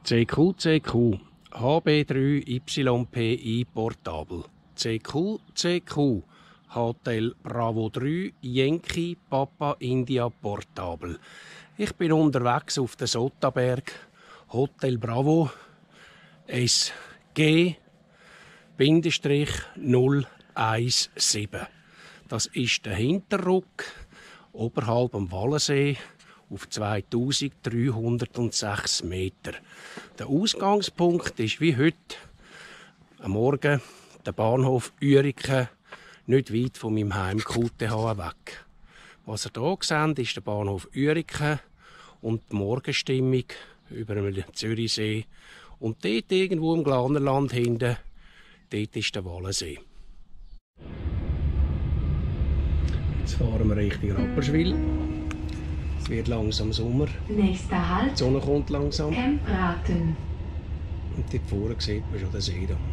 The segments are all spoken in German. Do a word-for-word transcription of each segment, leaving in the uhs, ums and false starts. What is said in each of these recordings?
C Q C Q H B drei Y P I portabel. C Q C Q Hotel Bravo drei Yankee Papa India portabel. Ich bin unterwegs auf den Sottaberg. Hotel Bravo S G null eins sieben. Das ist der Hinterruck oberhalb am Wallensee auf zweitausenddreihundertsechs Meter. Der Ausgangspunkt ist wie heute am Morgen der Bahnhof Ueriken, nicht weit von meinem Heim Q T H weg. Was ihr hier seht, ist der Bahnhof Ueriken und die Morgenstimmung über dem Zürichsee. Und dort irgendwo im Glanerland hinten, dort ist der Wallensee. Jetzt fahren wir Richtung Rapperswil. Es wird langsam Sommer. Nächster Halt. Die Sonne kommt langsam. Kempraten. Und dort vorne sieht man schon den See. Da.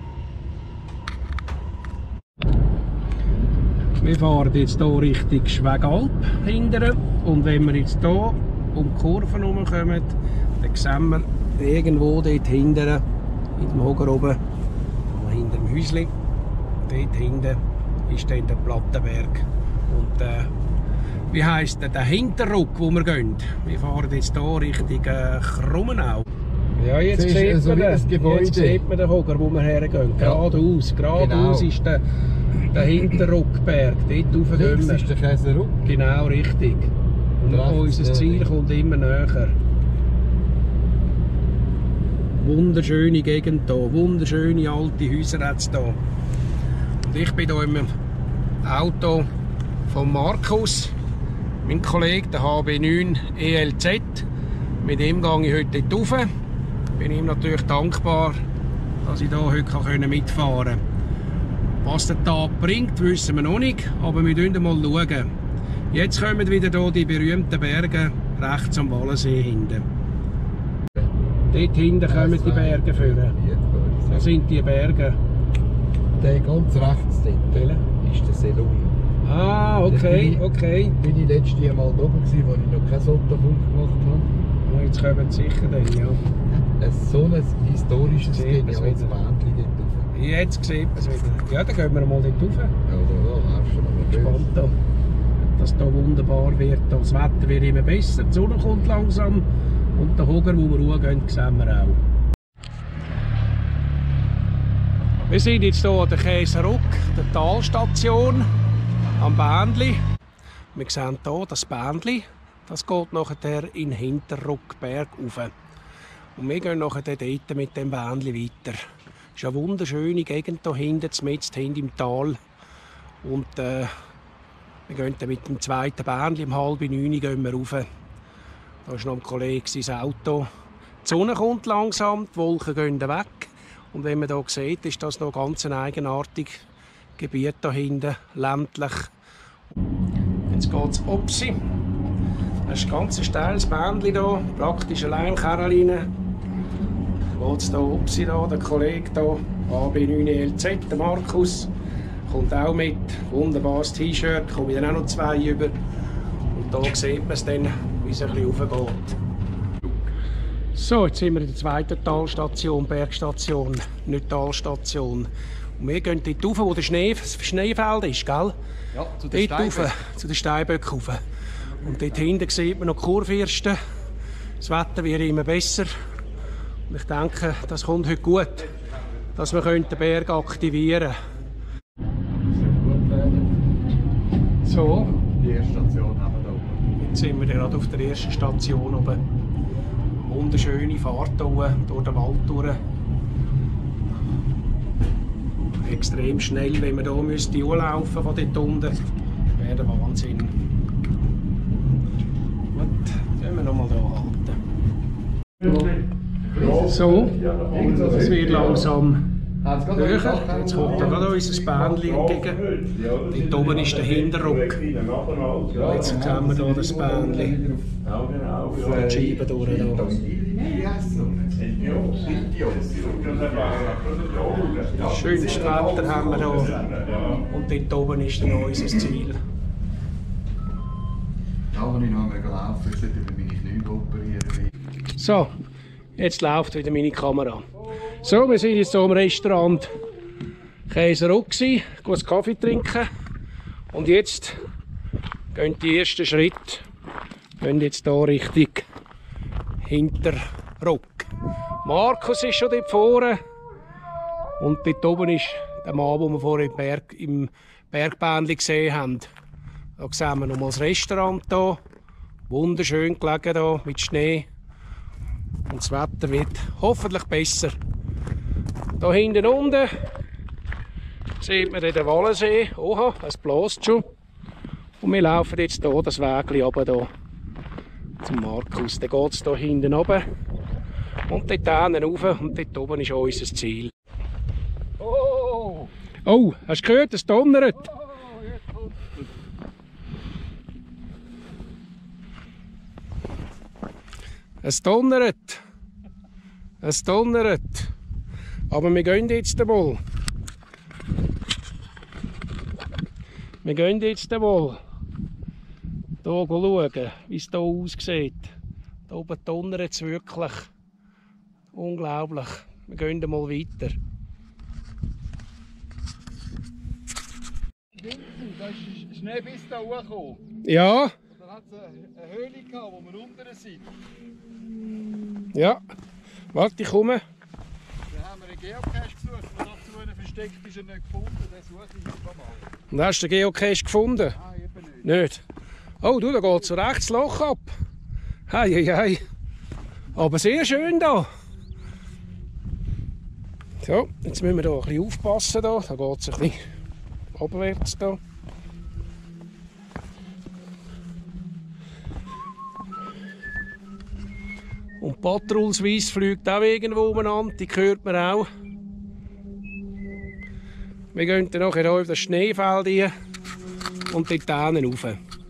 Wir fahren jetzt hier Richtung Schwegalp hinten. Und wenn wir jetzt hier um die Kurven herumkommen, dann sehen wir irgendwo dort hinten, in dem Hoger oben, hinter dem Häuschen, dort hinten ist dann der Plattenberg. Und äh, wie heisst der, der Hinterruck, wo wir gehen? Wir fahren jetzt hier Richtung äh, Krummenau. Ja, jetzt sieht, also man den, jetzt sieht man den Hoger, wo wir hergehen. Geradeaus, geradeaus genau. Ist der, der Hinterruckberg. Dort rauf gehen wir. Das ist der Käseruck. Genau, richtig. Und unser Ziel kommt immer näher. Wunderschöne Gegend hier, wunderschöne alte Häuser hat es hier. Und ich bin hier im Auto von Markus, mein Kollege, der H B neun E L Z. Mit ihm gehe ich heute dort rauf. Ich bin ihm natürlich dankbar, dass ich hier heute mitfahren kann. Was der Tag bringt, wissen wir noch nicht, aber wir schauen mal. Schauen. Jetzt kommen wieder hier die berühmten Berge rechts am Wallensee hinten. Dort hinten kommen die Berge führen. Das sind die Berge. Der ganz rechts dort ist der Selum. Ah, okay, okay. Ich bin ich letztes Jahr mal da oben, als ich noch keinen Sottafunk gemacht habe. Jetzt kommen sie sicher dann, ja. Es ist so ein historisches, geniales Bändchen dort rauf. Jetzt sieht man es wieder. Ja, dann gehen wir mal dort rauf. Ja, da, da läufst du noch mal gespannt, da, dass hier wunderbar wird. Das Wetter wird immer besser, die Sonne kommt langsam. Und den Hoger, wo wir hochgehen, sehen wir auch. Wir sind jetzt hier an der Käseruck, der Talstation, am Bändli. Wir sehen hier das Bändli, das geht nachher in den Hinterruckberg rauf. Und wir gehen nachher dort mit dem Bändli weiter. Es ist eine wunderschöne Gegend hier hinten, mitten hinten im Tal. Und äh, wir gehen dann mit dem zweiten Bändli um halb neun gehen wir rauf. Da ist noch ein Kollege sein Auto. Die Sonne kommt langsam, die Wolken gehen weg. Und wenn man hier sieht, ist das noch ganz ein eigenartiges Gebiet da hinten, ländlich. Jetzt geht es Opsi. Das ist ein ganz steiles Bändchen hier, praktisch allein im Kerl rein. Geht es hier Opsi, da, der Kollege hier, H B neun E L Z, der Markus, kommt auch mit. Wunderbares T-Shirt, kommen dann auch noch zwei über. Und hier sieht man es dann, wie es ein bisschen raufgeht. So, jetzt sind wir in der zweiten Talstation, Bergstation, nicht Talstation. Und wir gehen dort rauf, wo der Schnee, das Schneefeld ist, gell? Ja, zu den Steinböcken. Zu den Steinböcken rauf. Und dort hinten sieht man noch die Kurfürsten. Das Wetter wird immer besser. Und ich denke, das kommt heute gut, dass wir den Berg aktivieren können. So. Die erste Station haben wir da oben. Jetzt sind wir gerade auf der ersten Station oben. Wunderschöne Fahrt hier durch den Wald durch. Extrem schnell, wenn man hier müsste anlaufen von dort unten. Das wäre der Wahnsinn. Gut, können wir noch mal hier halten. So, es wird langsam höher. Jetzt kommt da gerade unser Bändchen entgegen. Dort oben ist der Hinterruck. Jetzt sehen wir hier das Bändchen. Von den Scheiben durch. Das schönste Wetter haben wir hier. Und dort oben ist dann unser Ziel. Ja, wenn ich noch einmal laufen, sollte ich meine Knie operieren. So, Jetzt läuft wieder meine Kamera. So, wir sind jetzt hier im Restaurant Käseruck, gehen Kaffee trinken. Und jetzt gehen die ersten Schritte gehen jetzt hier Richtung Hinterruck. Markus ist schon dort vorne. Und dort oben ist der Mann, den wir vorhin im, Berg, im Bergbähnchen gesehen haben. Da sehen wir nochmal das Restaurant hier. Wunderschön gelegen hier mit Schnee. Und das Wetter wird hoffentlich besser. Hier hinten unten sieht man den Wallensee. Oha, es bläst schon. Und wir laufen jetzt hier das Weg runter zum Markus. Dann geht es hier hinten runter. Und dort hinten rauf. Und dort oben ist unser Ziel. Oh! Oh, hast du gehört, es donnert? Oh, jetzt kommt es. Es donnert. Es donnert. Aber wir gehen jetzt einmal. Wir gehen jetzt einmal hier schauen, wie es hier aussieht. Hier oben donnert es wirklich. Unglaublich. Wir gehen einmal weiter. Vincent, da ist Schnee bis da hochgekommen. Ja, Und dann hat es eine Höhle gehabt, wo wir unten sind. ja. Warte, ich komme. Dann haben wir einen Geocache gesucht, der dazu einen versteckt ist, er nicht gefunden. Den suche ich jetzt mal. Und hast du den Geocache gefunden? Ah, eben nicht. Nicht? Oh, du, da geht so rechts das Loch ab. Hei, hei, hei. Aber sehr schön da. So, jetzt müssen wir hier ein bisschen aufpassen. Da, da geht es ein bisschen abwärts. Da. Und Patrouille Suisse fliegt auch irgendwo umeinander, die hört man auch. Wir gehen dann nachher hier auf das Schneefeld rein und dort hinten rauf.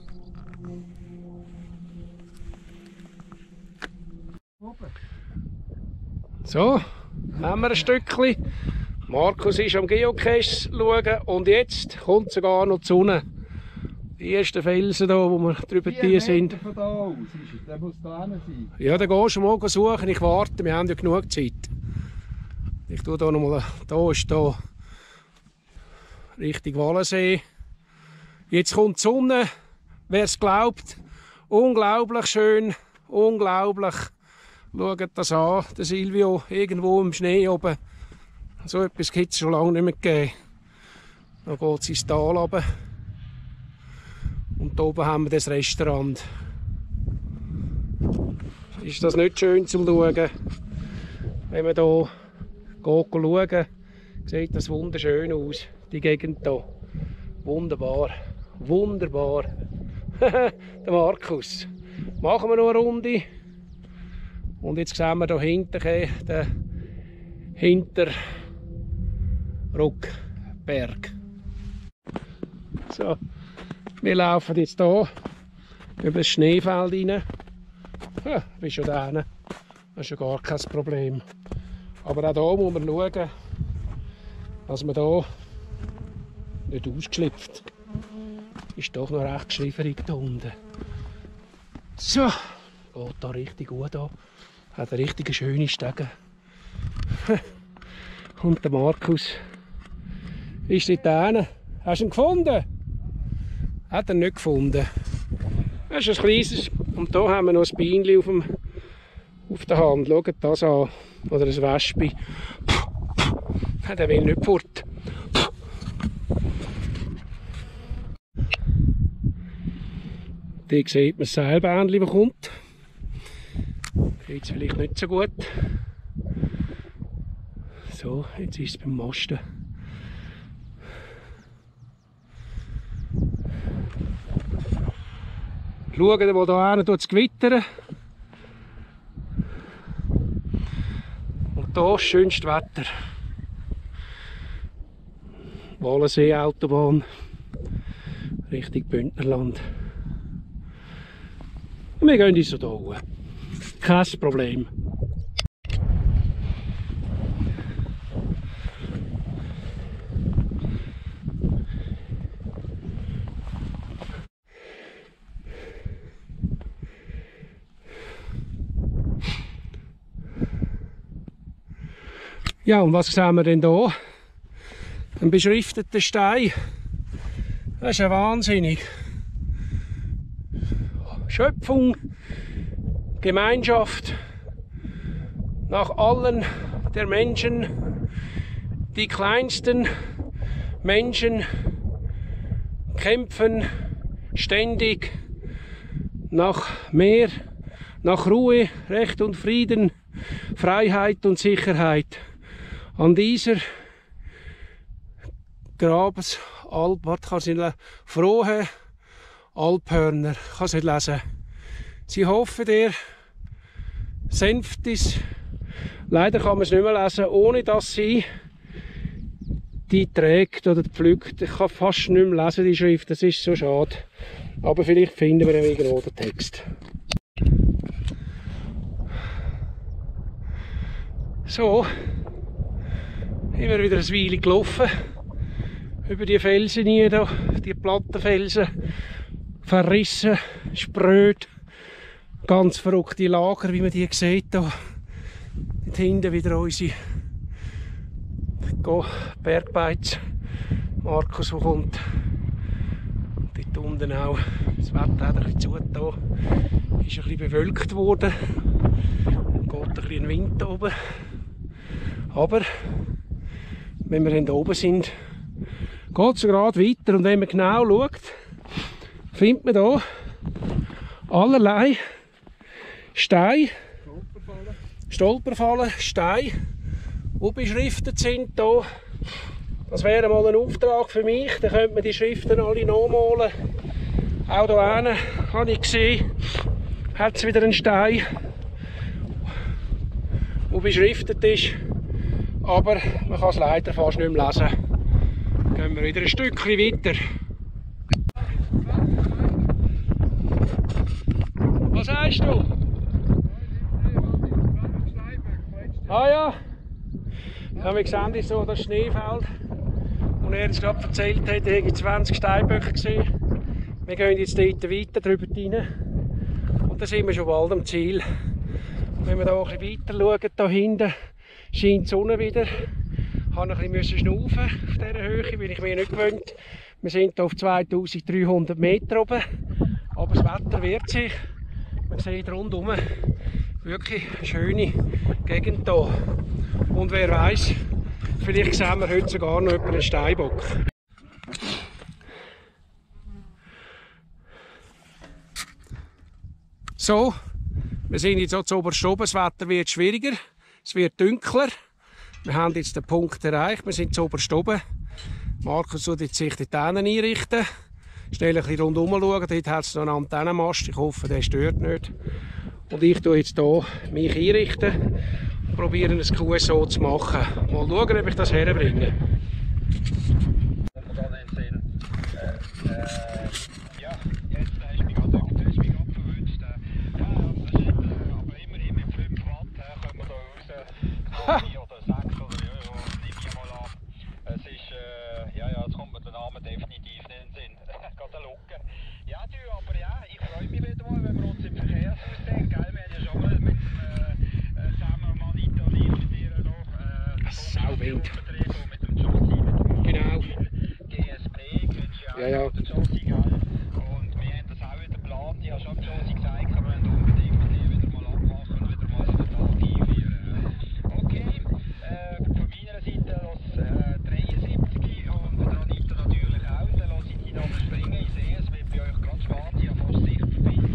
So, haben wir ein Stückchen. Markus ist am Geocache schauen und jetzt kommt sogar noch die Sonne. Die ersten Felsen hier, wo wir drüber hier sind. Von da aus, der muss da hin sein. Ja, dann gehst du mal suchen. Ich warte, wir haben ja genug Zeit. Ich tue hier nochmal. Da ist da Richtung Wallensee. Jetzt kommt die Sonne. Wer es glaubt, unglaublich schön, unglaublich. Schaut das an, der Silvio, irgendwo im Schnee oben. So etwas gibt es schon lange nicht mehr gegeben. Dann geht es ins Tal runter. Und hier oben haben wir das Restaurant. Ist das nicht schön zum Schauen? Wenn man hier schauen, sieht das wunderschön aus, die Gegend hier. Wunderbar, wunderbar. Der Markus. Machen wir noch eine Runde. Und jetzt sehen wir hier hinten den Hinterruckberg. So, wir laufen jetzt hier über das Schneefeld rein. Ja, bist schon da hinten. Das ist ja gar kein Problem. Aber auch hier muss man schauen, dass man hier nicht ausgeschlüpft. Ist doch noch recht schliferig hier unten. So, geht da richtig gut an. Hat eine richtig schöne Stege. Und der Markus ist dort hinten. Hast du ihn gefunden? Hat er nicht gefunden. Das ist ein kleines. Und hier haben wir noch ein Bienchen auf, dem, auf der Hand. Schaut das an. Oder ein Wespe. Der will nicht fort. Hier sieht man das Seilbähnchen, das kommt. Jetzt vielleicht nicht so gut. So, jetzt ist es beim Masten. Schauen, wo da hinten es gewittern. Und hier das schönste Wetter. Wallensee-Autobahn Richtung Bündnerland. Und wir gehen so da hoch. Kein Problem. Ja, und was sehen wir denn hier? Ein beschrifteter Stein. Das ist ja wahnsinnig. Schöpfung, Gemeinschaft, nach allen der Menschen, die kleinsten Menschen kämpfen ständig nach mehr, nach Ruhe, Recht und Frieden, Freiheit und Sicherheit. An dieser Grabesalp, was kann ich nicht, frohe Alphörner, ich kann es nicht lesen. Sie hoffen dir, Senftis, leider kann man es nicht mehr lesen, ohne dass sie die trägt oder pflückt. Ich kann fast nicht mehr lesen, die Schrift, das ist so schade. Aber vielleicht finden wir irgendwo den Text. So, sind wir wieder ein Weile gelaufen. Über die Felsen hier, da, die Plattenfelsen. Verrissen, spröd. Ganz verrückte Lager, wie man die sieht. Da. Und hinten wieder unsere Bergbeiz. Markus, der kommt. Und dort unten auch. Das Wetter hat ein bisschen zugetan. Ist ein bisschen bewölkt worden. Und geht ein bisschen Wind oben. Aber wenn wir hier oben sind, geht es gerade weiter. Und wenn man genau schaut, findet man hier allerlei Steine, Stolperfallen, Steine, die beschriftet sind. Hier. Das wäre mal ein Auftrag für mich, dann könnte man die Schriften alle nachmalen. Auch hier hinten habe ich gesehen, hat es wieder einen Stein, der beschriftet ist, aber man kann es leider fast nicht mehr lesen. Dann gehen wir wieder ein Stückchen weiter. Was sagst du? Ah ja, ja wir sehen hier so das Schneefeld, wo er uns gerade erzählt hat, er hätte zwanzig Steinböcke gesehen. Wir gehen jetzt dort weiter drüber rein und dann sind wir schon bald am Ziel. Wenn wir hier ein bisschen weiter schauen, da hinten scheint die Sonne wieder. Ich musste ein bisschen schnaufen auf dieser Höhe, bin ich mir nicht gewöhnt. Wir sind hier auf zweitausenddreihundert Meter oben, aber das Wetter wehrt sich. Man sieht rundherum wirklich eine schöne Gegend hier. Und wer weiß, vielleicht sehen wir heute sogar noch einen Steinbock. So, wir sind jetzt auch zu oberst oben. Das Wetter wird schwieriger, es wird dunkler. Wir haben jetzt den Punkt erreicht, wir sind zu oberst oben. Markus wird sich dort einrichten. Schnell ein bisschen rundherum schauen, dort hat es noch einen Antennenmast, ich hoffe, der stört nicht. Und ich tue jetzt hier mich einrichten und probiere ein Q S O zu machen. Mal schauen, ob ich das herbringe. Sauwind. Genau. Ja, ja. Und wir haben das auch wieder geplant. Ich habe schon die Josie gesagt, wir wollen unbedingt mit ihr wieder mal abmachen und wieder mal so den Tag einführen. Okay, äh, von meiner Seite los äh, dreiundsiebzig und der Anita natürlich auch. Dann lasse ich die dann springen. Ich sehe, es wird bei euch gerade spannend. Ich habe fast Sichtverbindung.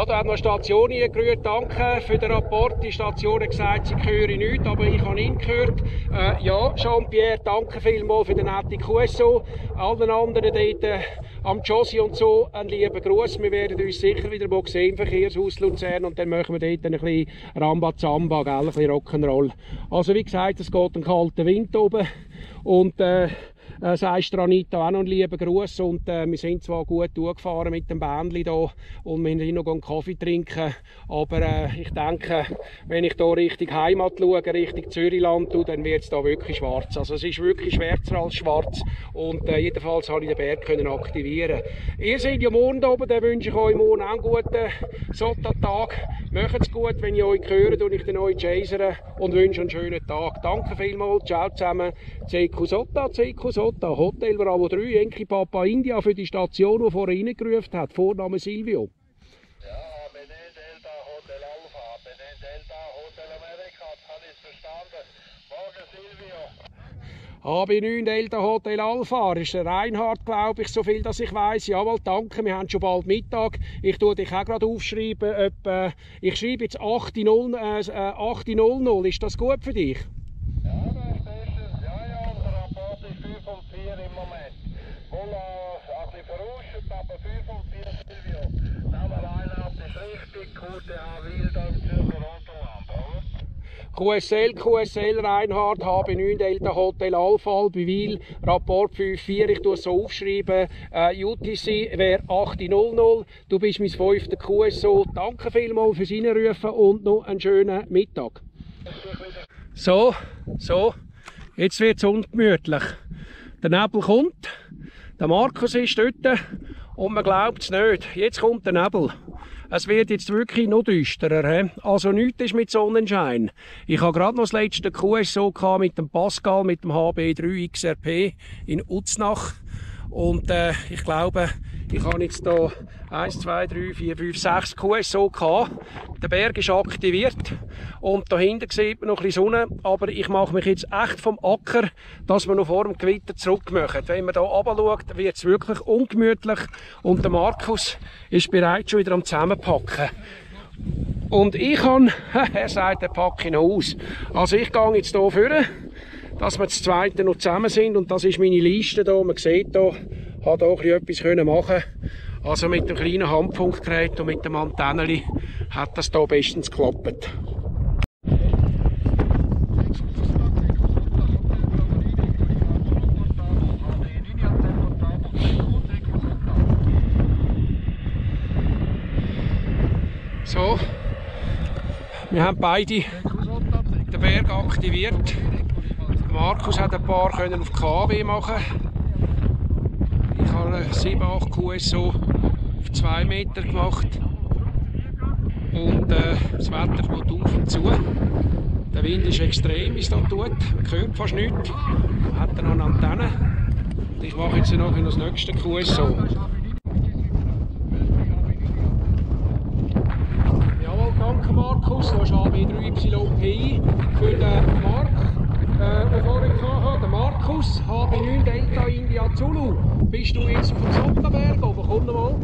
da hat noch eine Station eingerührt. Danke für den Rapport. Die Station hat gesagt, sie höre nichts, aber ich habe ihn gehört. Äh, ja, Jean-Pierre, danke vielmals für den netten Q S O. Allen anderen dort, äh, am Josi und so, einen lieben Gruß. Wir werden uns sicher wieder mal sehen im Verkehrshaus Luzern und dann machen wir dort ein bisschen Rambazamba, gell? Ein bisschen Rock'n'Roll. Also wie gesagt, es geht ein kalter Wind oben und äh, Äh, sagst du Anita auch noch einen lieben Gruß und äh, wir sind zwar gut durchgefahren mit dem Bändli hier und wir haben noch einen Kaffee trinken, aber äh, ich denke, wenn ich hier Richtung Heimat schaue, Richtung Zürichland, dann wird es hier wirklich schwarz. Also es ist wirklich schwärzer als schwarz und äh, jedenfalls habe ich den Berg können aktivieren. Ihr seid ja morgen oben, dann wünsche ich euch morgen auch einen guten Sonntagsttag. Macht es gut, wenn ich euch höre und ich den euch chasere und wünsche einen schönen Tag. Danke vielmals, ciao zusammen. C Q Sota, C Q Sota, Hotel Bravo drei, Yankee Papa India für die Station, die vorher reingerufen hat. Vorname Silvio. Ja, Benin Delta Hotel Alpha, Benin Delta Hotel America, habe ich verstanden. Morgen Silvio. A B neun Delta Hotel Alpha, das ist der Reinhard, glaube ich, so viel dass ich weiss. Jawohl, danke, wir haben schon bald Mittag. Ich tue dich auch gerade aufschreiben. Ob, äh, ich schreibe jetzt acht Uhr null. Ist das gut für dich? Ja, das ist bestens. Ja, ja, unser Rapport ist fünf und vier im Moment. Wohl ein bisschen verrutscht, aber fünf und vier Silvio. Name Reinhard ist richtig, Q T H Wilda im Zürcher Unterland, oder? Q S L, Q S L Reinhard, H B neun Delta Hotel Alpha, Biwil, Rapport fünf vier, ich tue es so aufschreiben. Äh, U T C wäre acht Uhr null. Du bist mein fünfter Q S O. Danke vielmals fürs Reinrufen und noch einen schönen Mittag. So, so, jetzt wird es ungemütlich. Der Nebel kommt, der Markus ist dort und man glaubt es nicht. Jetzt kommt der Nebel. Es wird jetzt wirklich noch düsterer. He? Also nichts ist mit Sonnenschein. Ich habe gerade noch das letzte Q S O mit dem Pascal, mit dem H B drei X R P in Uznach. Und äh, ich glaube, ich habe jetzt hier eins, zwei, drei, vier, fünf, sechs Q S O gehabt. Der Berg ist aktiviert und da hinten sieht man noch ein bisschen Sonne. Aber ich mache mich jetzt echt vom Acker, dass wir noch vor dem Gewitter zurück machen. Wenn man hier runter schaut, wird es wirklich ungemütlich. Und der Markus ist bereits schon wieder am Zusammenpacken. Und ich kann, er sagt, er packe noch aus. Also ich gehe jetzt hier vorne, dass wir das zweite noch zusammen sind. Und das ist meine Liste hier. Man sieht hier, ich habe hier etwas machen können. Also mit dem kleinen Handfunkgerät und mit dem Antenneli hat das hier bestens geklappt. So, wir haben beide den Berg aktiviert. Markus hat ein paar können auf K W machen. Ich habe sieben, acht Q S O auf zwei Meter gemacht. Und äh, das Wetter geht auf und zu. Der Wind ist extrem, wie es da tut. Man hört fast nichts. Man hat dann noch eine Antenne. Und ich mache jetzt noch das nächste Q S O. Jawohl, danke Markus. Du hast A B drei Y P für den Mark. Äh, der vorhin hatte, der Markus, H B neun Delta India Zulu. Bist du jetzt auf dem Sottenberg oben? Komm noch mal.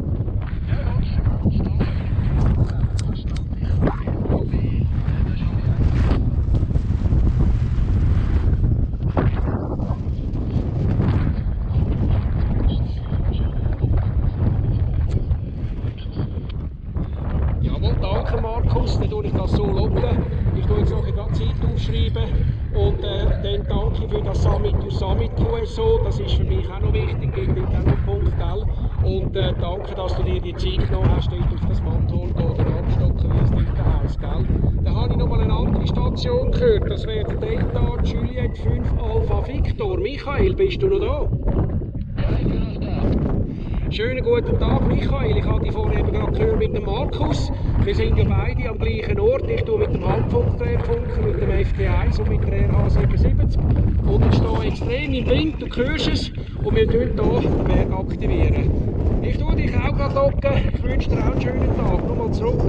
Jawohl, danke Markus. Dann tue ich das so locken. Ich tue jetzt noch eine Zeit aufschreiben. Und äh, dann danke ich für das Summit to Summit Q S O. Das ist für mich auch noch wichtig, gibt auch noch einen Punkt, gell? Und äh, danke, dass du dir die Zeit genommen hast, dort auf das Manton oder abstocken, wie es dort heisst, gell? Dann habe ich noch mal eine andere Station gehört. Das wäre der Delta Juliet fünf Alpha Victor. Michael, bist du noch da? Ja, ich bin noch da. Schönen guten Tag, Michael. Ich habe dich vorhin eben gerade gehört mit dem Markus. Wir sind ja beide am gleichen Ort. Ich tue mit dem Handfunkgerät funken, mit dem F T eins und mit der R H siebenundsiebzig. Und ich stehe extrem im Wind, du hörst es. Und wir tun hier den Berg aktivieren. Ich tue dich auch gerade locken. Ich wünsche dir auch einen schönen Tag. Nochmal zurück.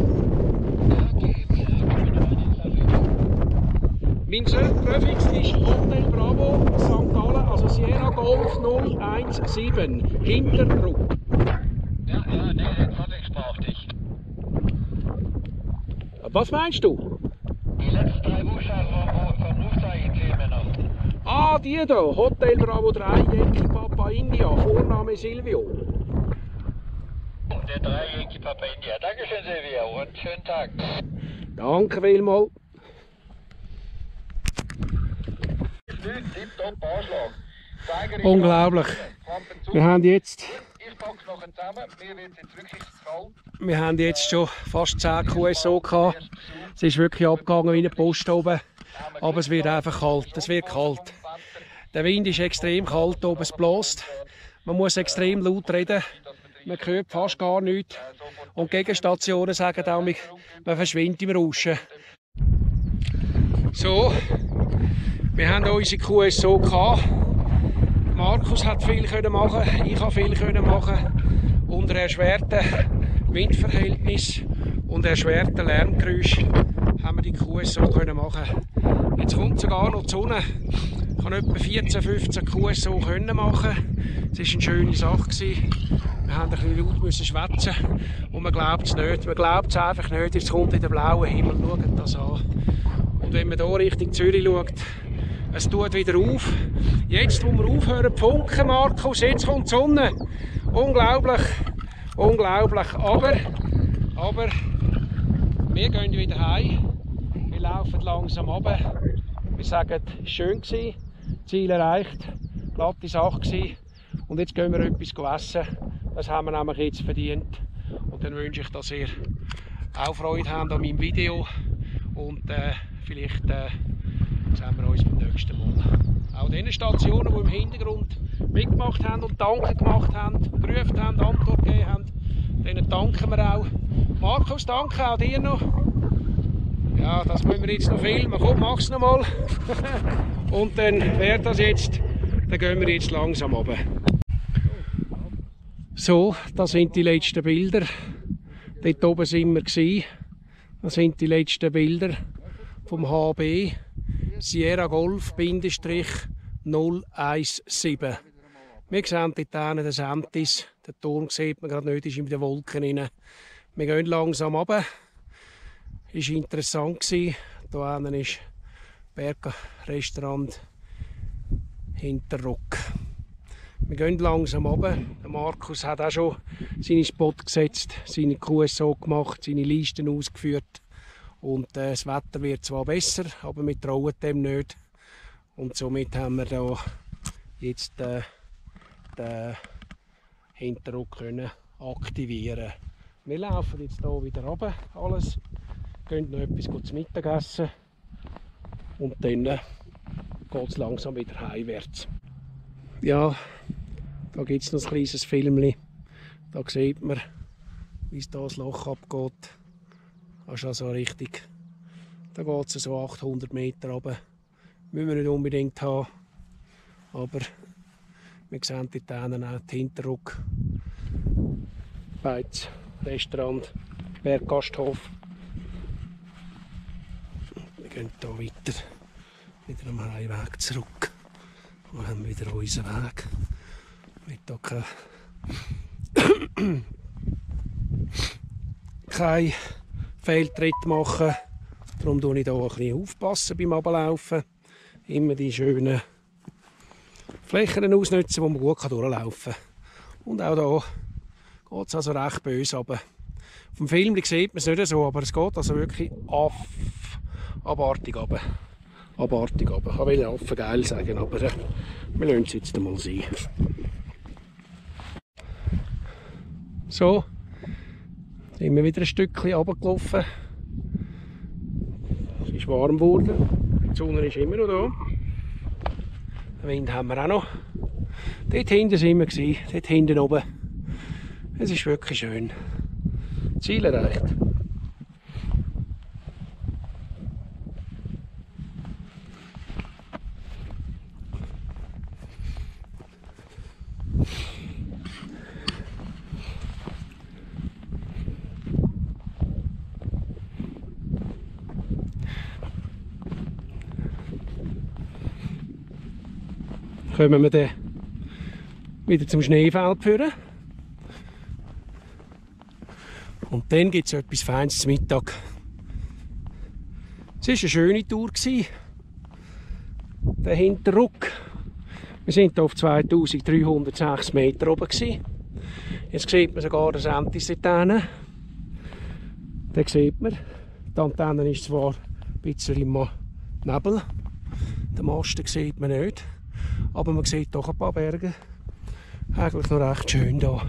Mein Präfix ist Hotel Bravo Sankt Gallen, also Sierra Golf null eins sieben, Hinterruck. Ja, ja, nee, jetzt hatte ich sprach dich. Was meinst du? Die letzten drei Buchstaben vom Rufzeichen fehlen mir noch. Ah, die hier. Hotel Bravo drei, Yankee Papa India. Vorname Silvio. Der drei Yankee Papa India. Dankeschön, Silvio, und schönen Tag. Danke vielmals. Tipptopp Anschlag. Zeiger ist Unglaublich. Lampen zu. Wir haben jetzt, Ich pack's noch zusammen. Mir wird jetzt wirklich zu kalt. wir haben jetzt schon fast zehn Q S O gehabt. Es ist wirklich abgegangen wie eine Post oben. Aber es wird einfach kalt. Es wird kalt. Der Wind ist extrem kalt oben, es bläst. Man muss extrem laut reden. Man hört fast gar nichts. Und die Gegenstationen sagen auch, man verschwindet im Rauschen. So, wir haben unsere Q S O gehabt. Markus hat viel können machen, ich habe viel können machen. Unter erschwerten Windverhältnissen und erschwerten Lärmgeräuschen haben wir die Q S O können machen. Jetzt kommt sogar noch die Sonne. Ich konnte etwa vierzehn, fünfzehn Q S O können machen. Es war eine schöne Sache. Wir haben ein bisschen laut müssen schwätzen und man glaubt es nicht. Man glaubt es einfach nicht. Jetzt kommt in den blauen Himmel. Schaut das an. Und wenn man hier Richtung Zürich schaut, es tut wieder auf. Jetzt, wo wir aufhören zu funken, Markus, jetzt kommt die Sonne. Unglaublich, unglaublich. Aber, aber wir gehen wieder heim. Wir laufen langsam runter. Wir sagen, es war schön, Ziel erreicht, glatte Sache gewesen. Und jetzt gehen wir etwas essen. Das haben wir nämlich jetzt verdient. Und dann wünsche ich, dass ihr auch Freude habt an meinem Video. Und äh, vielleicht äh, sehen wir uns beim nächsten Mal. Auch den Stationen, die im Hintergrund mitgemacht haben und Danke gemacht haben, gerufen haben, Antwort gegeben haben, denen danken wir auch. Markus, danke auch dir noch. Ja, das müssen wir jetzt noch filmen. Komm, mach's noch mal. Und dann wäre das jetzt. Dann gehen wir jetzt langsam runter. So, das sind die letzten Bilder. Dort oben sind wir gewesen. Das sind die letzten Bilder vom H B Sierra Golf null eins sieben. Wir sehen dort hinten den Sentis. Den Turm sieht man gerade nicht, ist in den Wolken rein. Wir gehen langsam runter. Es war interessant. Hier hinten ist Bergrestaurant Hinterrock. Wir gehen langsam runter. Der Markus hat auch schon seine Spot gesetzt, seine Q S O gemacht, seine Listen ausgeführt. Und äh, das Wetter wird zwar besser, aber wir trauen dem nicht. Und somit haben wir da jetzt äh, den Hinterrock können aktivieren. Wir laufen jetzt hier wieder runter, alles. Gehen noch etwas zu Mittagessen. Und dann äh, geht es langsam wieder heimwärts. Ja, da gibt es noch ein kleines Filmchen. Da sieht man, wie es da das Loch abgeht. Das ist also richtig. Da geht es so achthundert Meter runter. Müssen wir nicht unbedingt haben. Aber wir sehen dort hinten auch den Hinterrock. Beiz, Restaurant, Berggasthof. Wir gehen hier weiter, wieder am Heimweg zurück. Wir haben wieder unseren Weg. Ich will hier keinen kein Fehltritt machen. Darum passe ich hier ein bisschen aufpassen beim Ablaufen. Immer die schönen Flächen ausnutzen, wo man gut durchlaufen kann. Und auch hier geht es also recht böse runter. Auf dem Film sieht man es nicht so, aber es geht also wirklich ab, abartig runter. Abartig runter. Ich will Affen geil sagen, aber äh, wir lassen es jetzt einmal sein. So, sind wir wieder ein Stückchen runtergelaufen. Es ist warm geworden, die Sonne ist immer noch da. Den Wind haben wir auch noch. Dort hinten sind wir gewesen, dort hinten oben. Es ist wirklich schön. Ziel erreicht. Kommen wir dann wieder zum Schneefeld führen. Und dann gibt es etwas Feines zum Mittag. Es war eine schöne Tour, der Hinterruck. Wir waren hier auf zweitausenddreihundertsechs Meter oben. Jetzt sieht man sogar das Entis dort hinten. Da sieht man, die Antenne ist zwar ein bisschen im Nebel, den Masten sieht man nicht, aber man sieht doch ein paar Berge. Eigentlich noch recht schön hier.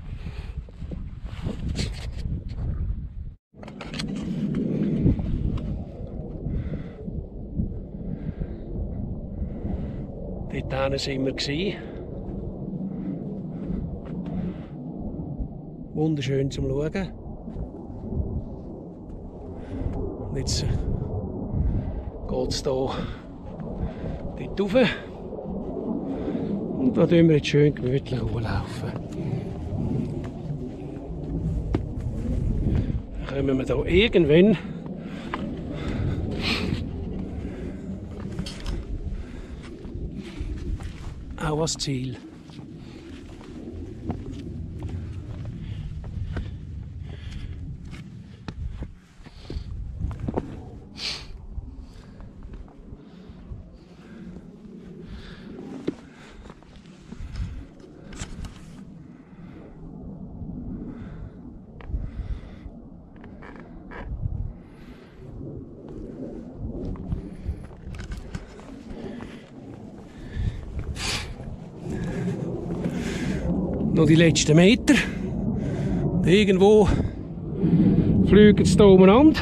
Dort hinten waren wir. Wunderschön zum Schauen. Und jetzt geht es hier dort rauf. Und da tun wir jetzt schön gemütlich hochlaufen. Dann kommen wir hier irgendwann auch ans Ziel. Noch die letzten Meter. Irgendwo fliegen sie hier umeinander.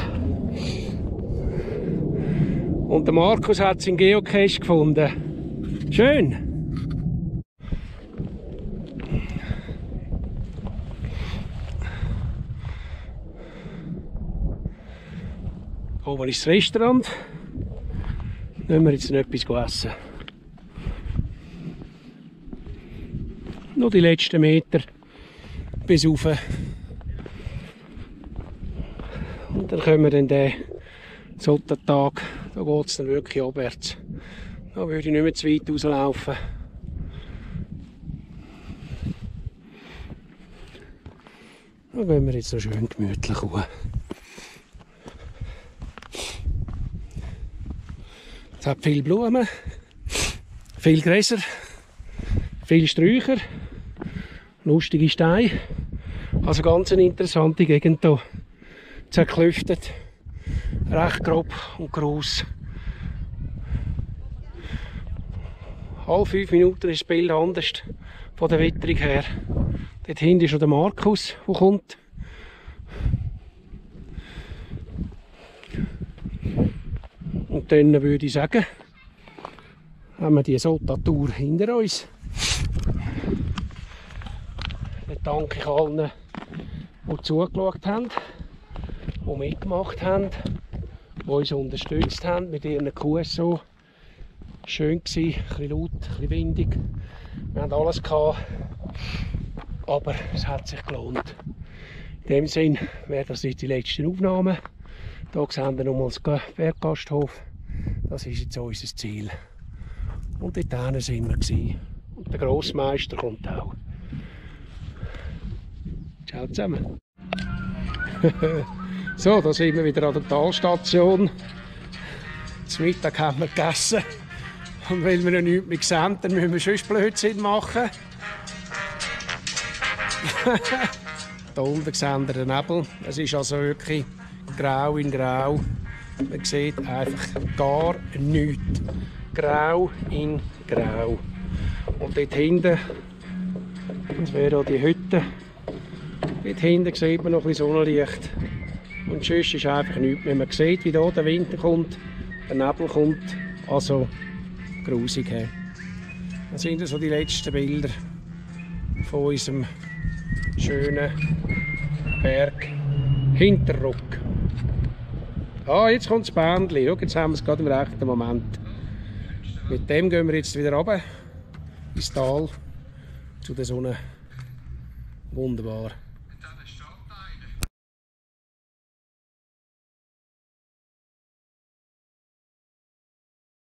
Und der Markus hat seinen Geocache gefunden. Schön. Oben ist das Restaurant. Nehmen wir jetzt noch etwas essen. Noch die letzten Meter bis rauf. Und dann kommen wir dann den Sottertag, da geht es dann wirklich abwärts. Da würde ich nicht mehr zu weit rauslaufen. Da gehen wir jetzt so schön gemütlich hoch. Es hat viele Blumen, viele Gräser, viele Sträucher, lustige Steine. Also ganz eine interessante Gegend hier. Zerklüftet, recht grob und gross. Alle fünf Minuten ist das Bild anders von der Witterung her. Dort hinten ist schon der Markus, der kommt. Und dann würde ich sagen, haben wir die Sottertour hinter uns. Dann danke ich allen, die zugeschaut haben, die mitgemacht haben, die uns unterstützt haben mit ihren Q S O. Schön gewesen, ein bisschen laut, ein bisschen windig. Wir hatten alles gehabt, aber es hat sich gelohnt. In dem Sinn wären das jetzt die letzten Aufnahmen. Hier sehen wir nochmals den Berggasthof. Das ist jetzt unser Ziel. Und dort hinten sind wir gewesen. Und der Grossmeister kommt auch. Ciao zusammen. So, da sind wir wieder an der Talstation. Zum Mittag haben wir gegessen. Und weil wir noch nichts mehr sehen, dann müssen wir schon Blödsinn machen. Toll, da sehen wir den Nebel. Es ist also wirklich grau in grau. Man sieht einfach gar nichts. Grau in grau. Und dort hinten, das wäre auch die Hütte, dort hinten sieht man noch ein bisschen Sonnenlicht. Und sonst ist einfach nichts mehr. Man sieht, wie hier der Winter kommt, der Nebel kommt. Also grusig. He. Das sind so die letzten Bilder von unserem schönen Berg Hinterruck. Ah, jetzt kommt das Bändchen. Schau, jetzt haben wir es gerade im rechten Moment. Mit dem gehen wir jetzt wieder runter ins Tal zu der Sonne. Wunderbar.